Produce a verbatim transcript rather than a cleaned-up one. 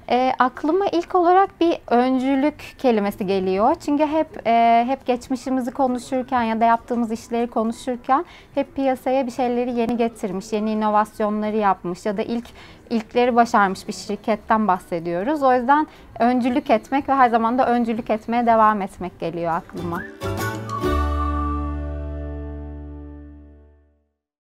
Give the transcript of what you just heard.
E, aklıma ilk olarak bir öncülük kelimesi geliyor. Çünkü hep e, hep geçmişimizi konuşurken ya da yaptığımız işleri konuşurken hep piyasaya bir şeyleri yeni getirmiş, yeni inovasyonları yapmış ya da ilk ilkleri başarmış bir şirketten bahsediyoruz. O yüzden öncülük etmek ve her zaman da öncülük etmeye devam etmek geliyor aklıma.